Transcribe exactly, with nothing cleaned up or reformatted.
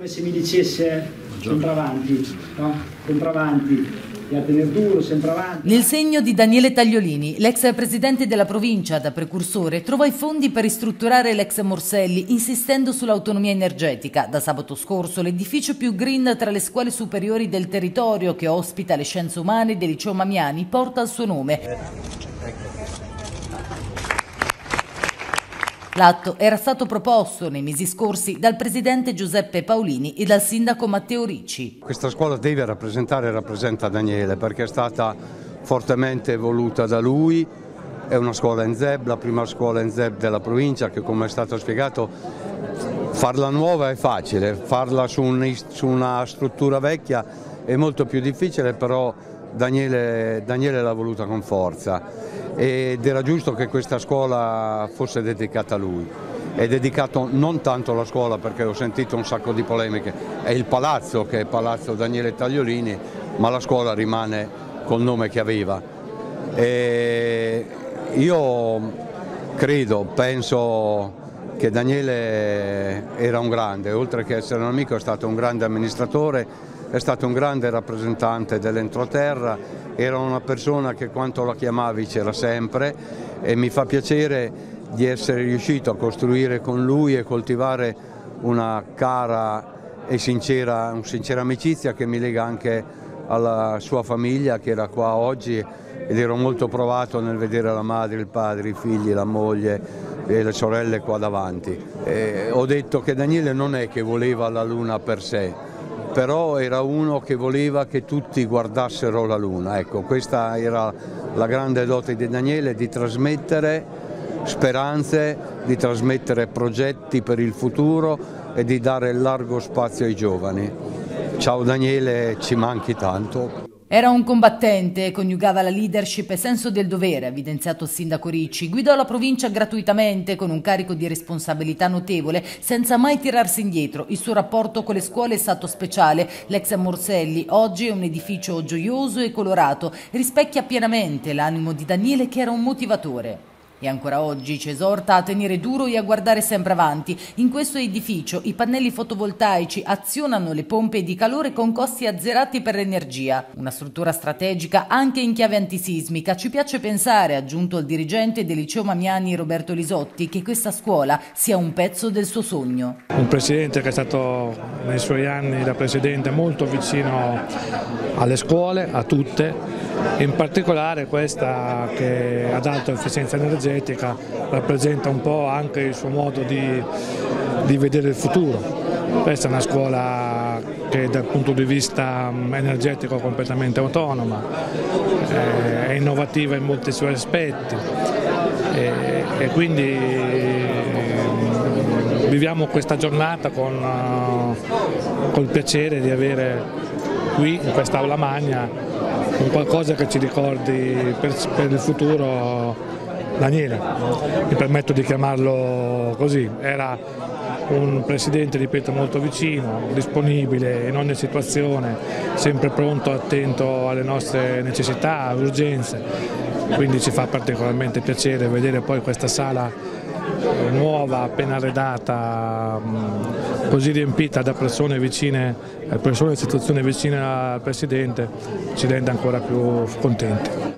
Come se mi dicesse sempre avanti, no? Sempre avanti, e a tenere duro, sempre avanti. Nel segno di Daniele Tagliolini, l'ex presidente della provincia, da precursore, trova i fondi per ristrutturare l'ex Morselli, insistendo sull'autonomia energetica. Da sabato scorso l'edificio più green tra le scuole superiori del territorio, che ospita le scienze umane del liceo Mamiani, porta il suo nome. L'atto era stato proposto nei mesi scorsi dal presidente Giuseppe Paolini e dal sindaco Matteo Ricci. Questa scuola deve rappresentare e rappresenta Daniele, perché è stata fortemente voluta da lui. È una scuola in Z E B, la prima scuola in Z E B della provincia, che, come è stato spiegato, farla nuova è facile, farla su, un, su una struttura vecchia è molto più difficile, però Daniele, Daniele l'ha voluta con forza ed era giusto che questa scuola fosse dedicata a lui. È dedicato non tanto alla scuola, perché ho sentito un sacco di polemiche, è il palazzo che è Palazzo Daniele Tagliolini, ma la scuola rimane col nome che aveva. E io credo, penso che Daniele era un grande, oltre che essere un amico è stato un grande amministratore, è stato un grande rappresentante dell'entroterra, era una persona che quando la chiamavi c'era sempre, e mi fa piacere di essere riuscito a costruire con lui e coltivare una cara e sincera, una sincera amicizia che mi lega anche alla sua famiglia, che era qua oggi, ed ero molto provato nel vedere la madre, il padre, i figli, la moglie e le sorelle qua davanti. E ho detto che Daniele non è che voleva la luna per sé, però era uno che voleva che tutti guardassero la luna. Ecco, questa era la grande dote di Daniele, di trasmettere speranze, di trasmettere progetti per il futuro e di dare largo spazio ai giovani. Ciao Daniele, ci manchi tanto. Era un combattente, coniugava la leadership e senso del dovere, ha evidenziato il sindaco Ricci. Guidò la provincia gratuitamente, con un carico di responsabilità notevole, senza mai tirarsi indietro. Il suo rapporto con le scuole è stato speciale. L'ex Morselli oggi è un edificio gioioso e colorato, rispecchia pienamente l'animo di Daniele, che era un motivatore. E ancora oggi ci esorta a tenere duro e a guardare sempre avanti. In questo edificio i pannelli fotovoltaici azionano le pompe di calore con costi azzerati per l'energia. Una struttura strategica anche in chiave antisismica. Ci piace pensare, ha aggiunto il dirigente del liceo Mamiani Roberto Lisotti, che questa scuola sia un pezzo del suo sogno. Un presidente che è stato nei suoi anni da presidente molto vicino alle scuole, a tutte, in particolare questa che ad alta efficienza energetica rappresenta un po' anche il suo modo di, di vedere il futuro. Questa è una scuola che dal punto di vista energetico è completamente autonoma, è innovativa in molti suoi aspetti e, e quindi viviamo questa giornata con, uh, col piacere di avere qui in quest'aula magna un qualcosa che ci ricordi per, per il futuro Daniele. Mi permetto di chiamarlo così. Era un presidente, ripeto, molto vicino, disponibile in ogni situazione, sempre pronto, attento alle nostre necessità, urgenze. Quindi ci fa particolarmente piacere vedere poi questa sala nuova, appena arredata, così riempita da persone vicine, persone e istituzioni vicine al Presidente, ci rende ancora più contenti.